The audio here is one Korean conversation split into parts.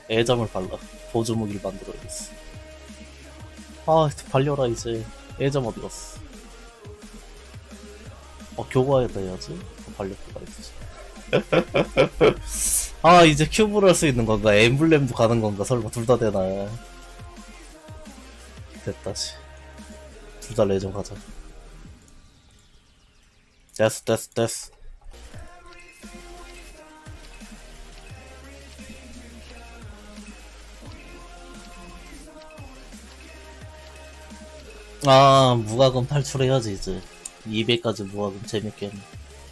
애점을 발라. 보조무기를 만들어야겠어. 아, 발려라, 이제. 애점 어디 갔어? 교과에다 해야지. 발렸다, 이제. 아, 이제 큐브를 할 수 있는 건가? 엠블렘도 가는 건가? 설마 둘 다 되나? 됐다, 씨. 둘 다 레전 가자. 됐어. 아, 무과금 탈출해야지, 이제. 200까지 무과금 재밌겠네.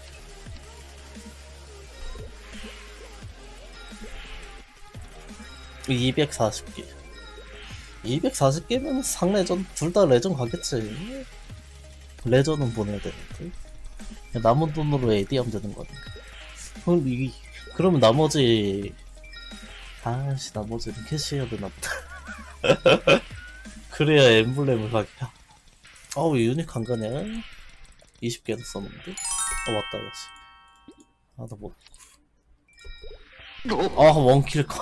240개. 240개면 상레전, 둘 다 레전 가겠지. 레전은 보내야 되는데. 남은 돈으로 AD 하면 되는 거 아닌가. 그러면 나머지, 나머지는 캐시해야 되나 보다. 그래야 엠블렘을 가기야. 왜 유닉 안 가냐? 20개나 썼는데? 맞다, 역시. 원킬 컷.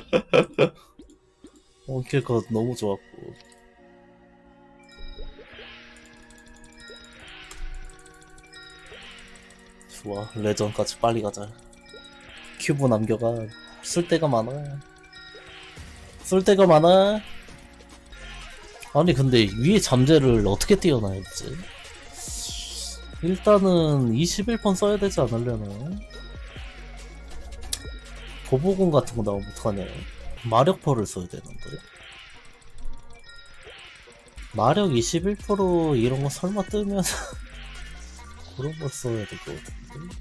원킬 컷 너무 좋았고. 좋아, 레전까지 빨리 가자. 큐브 남겨가. 쓸 데가 많아. 아니, 근데 위에 잠재를 어떻게 띄워놔야지? 일단은 21번 써야 되지 않으려나? 보보공 같은 거 나오면 어떡하냐. 마력포를 써야 되는데. 마력 21% 이런 거 설마 뜨면 그런 거 써야 될 것 같은데.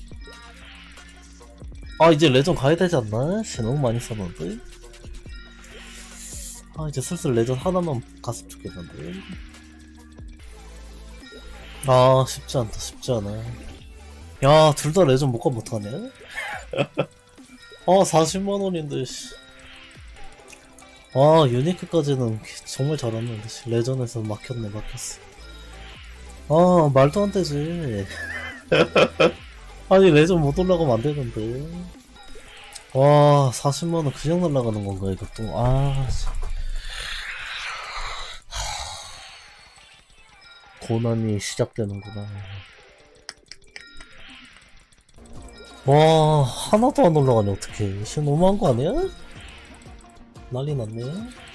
이제 레전 가야 되지 않나? 너무 많이 썼는데. 이제 슬슬 레전 하나만 갔으면 좋겠는데. 쉽지 않아. 야, 둘 다 레전 못 가면 어떡하냐? 40만원인데, 씨. 유니크까지는 정말 잘했는데, 씨. 레전에서 막혔어. 말도 안 되지. 아니, 레전 못 올라가면 안 되는데. 40만원 그냥 날라가는 건가, 이것도. 고난이 시작되는구나. 하나도 안 올라가네, 어떡해. 씨, 너무한 거 아니야? 난리 났네.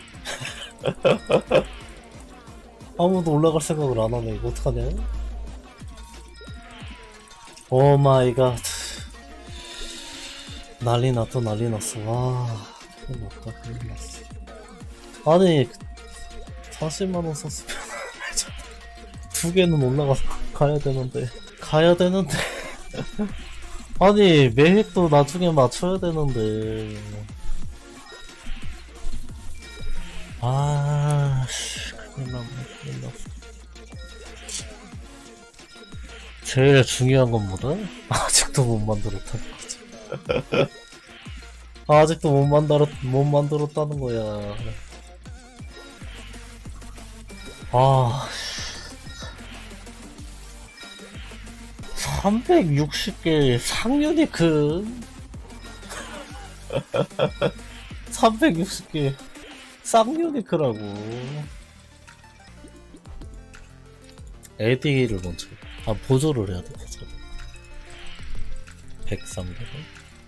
아무도 올라갈 생각을 안 하네. 이거 어떡하냐? 오 마이 갓. 난리 났어. 큰일 났어. 아니, 40만원 썼으면 두 개는 가야 되는데. 아니, 매획도 나중에 맞춰야 되는데. 큰일 났어. 제일 중요한 건 뭐다? 아직도 못 만들었다는 거지. 아직도 못 만들었다는 거야. 360개 상유니크. 360개 쌍유니크라고. 에디를 먼저. 보조를 해야 돼, 보조. 103개를.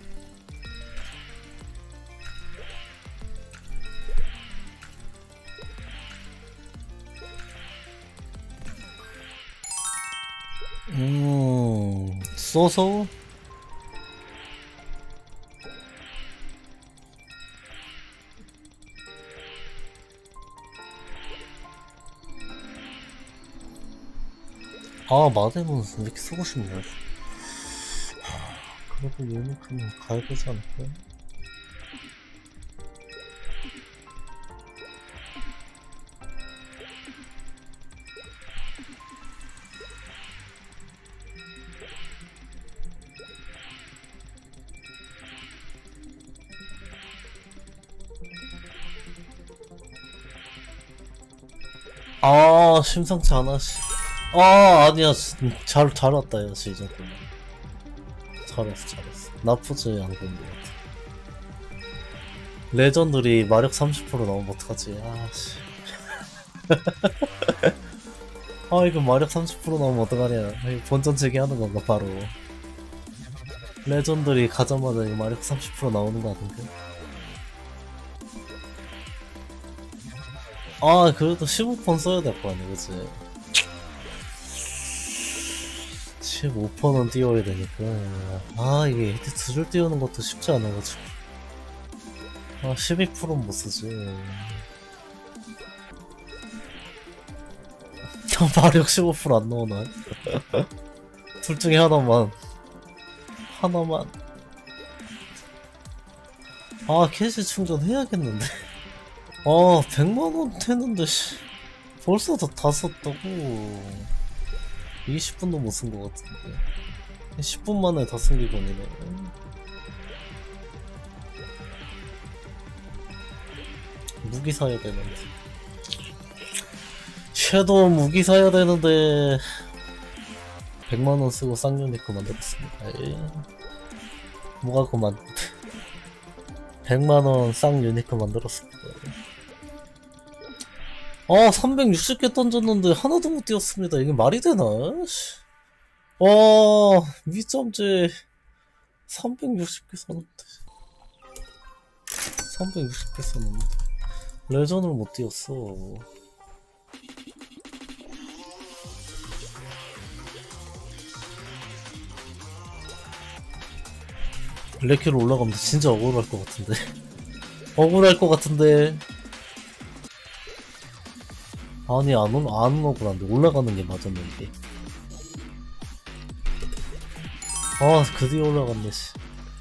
써서? 마데몬 왜 이렇게 쓰고 싶냐. 그래도 유니크는 가야 되지 않을까? 심상치 않아, 씨. 아니야. 잘 왔다, 야, 시즌. 잘했어. 나쁘지 않은 것 같아. 레전드리 마력 30% 나오면 어떡하지? 아씨. 아 이거 마력 30% 나오면 어떡하냐. 이거 본전 재개하는 건가 바로. 레전드리 가자마자 이거 마력 30% 나오는 거 같은데. 아 그래도 15번 써야 될 거 아니야 그치? 15%는 띄워야 되니까. 아 이게 헤드 두 줄 띄우는 것도 쉽지 않아가지고. 아 12%는 못 쓰지. 마력 15%안 나오나? 둘 중에 하나만. 아 캐시 충전해야겠는데. 아 100만원 되는데 씨. 벌써 다 썼다고. 20분도 못 쓴 것 같은데. 10분 만에 다 쓴 기분이네. 무기 사야 되는데. 섀도우 무기 사야 되는데. 100만원 쓰고 쌍유니크 만들었습니다. 예. 뭐가 그만. 100만원 쌍유니크 만들었습니다. 360개 던졌는데 하나도 못 띄웠습니다. 이게 말이 되나? 위점제 360개 썼는데 360개 썼는데 레전을 못 띄웠어. 레키로 올라가면 진짜 억울할 것 같은데. 억울할 것 같은데. 아니 안 억울한데 올라가는 게 맞았는데. 드디어 올라갔네 씨.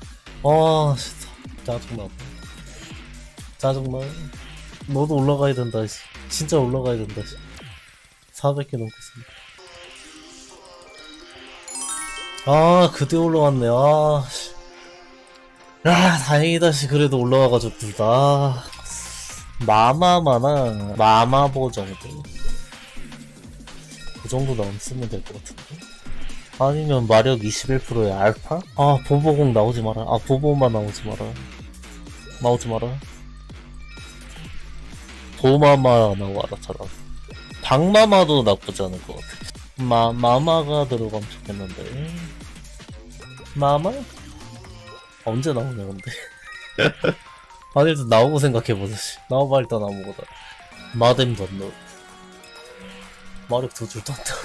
짜증나. 짜증나. 너도 올라가야 된다 씨. 진짜 올라가야 된다 씨. 400개 넘겠습니다. 드디어 올라갔네. 씨. 다행이다 씨. 그래도 올라와가지고 둘 다. 마마마나 마마보 정도? 그 정도 나오면 쓰면 될 것 같은데? 아니면 마력 21%의 알파? 보보공 나오지 마라. 보보만 나오지 마라. 도마마 나와라 차라리. 박마마도 나쁘지 않을 것 같아. 마마가 들어가면 좋겠는데. 마마? 언제 나오냐 근데. 일단 나오고 생각해보자. 나와봐 일단 아무거나. 마뎀 던너. 마력 2줄 떴다고.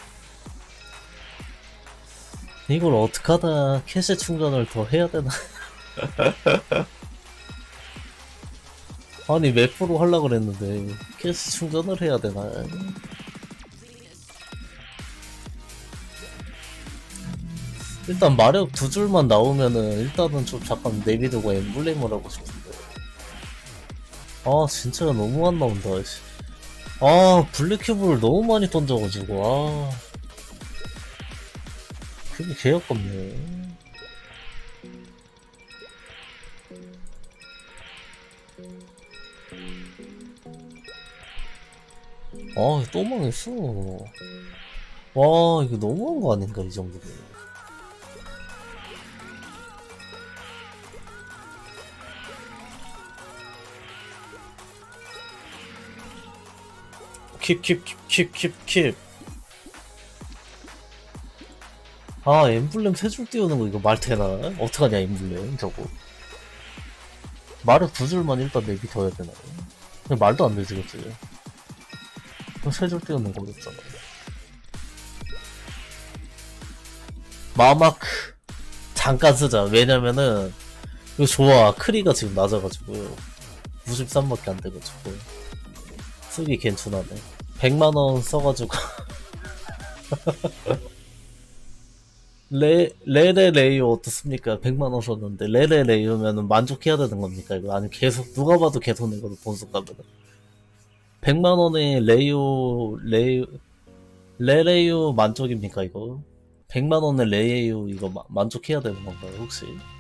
이걸 어떡하다. 캐시 충전을 더 해야되나. 아니 맵프로 하려고 그랬는데 캐시 충전을 해야되나. 일단 마력 2줄만 나오면은 일단은 좀 잠깐 내비두고 엠블렘을 하고 싶은데. 진짜 너무 안 나온다. 블랙큐브를 너무 많이 던져가지고 그게 개 아깝네. 또 망했어. 이거 너무한 거 아닌가 이 정도면. 킵. 엠블렘 3줄 띄우는 거 이거 말 되나? 어떡하냐 엠블렘 저거. 마력 2줄만 일단 내비 더 해야 되나? 말도 안 되지 그치? 3줄 띄우는 거 어렵잖아. 마마크 잠깐 쓰자. 왜냐면은 이거 좋아. 크리가 지금 낮아가지고 93밖에 안 돼가지고 쓰기 괜찮네. 100만원 써가지고 레레레이오 어떻습니까? 100만원 썼는데 레레레이오면은 만족해야 되는 겁니까? 이거 아니 계속 누가 봐도 개손이거든 본속 가면은. 100만원에 레레이오 만족입니까 이거? 100만원에 레이오 이거 만족해야 되는 건가요 혹시?